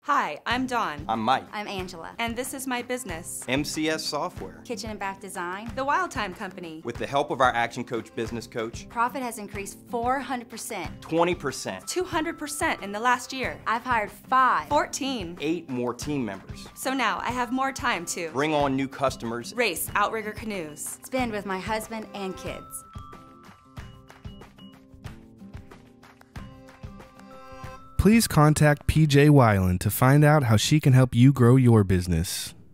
Hi, I'm Dawn. I'm Mike. I'm Angela. And this is my business, MCS Software. Kitchen and Bath Design. The Wild Time Company. With the help of our Action Coach business coach, Profit has increased 400%. 20%. 200% in the last year. I've hired 5. 14. 8 more team members. So now I have more time to Bring on new customers. race outrigger canoes. Spend with my husband and kids. Please contact PJ Weiland to find out how she can help you grow your business.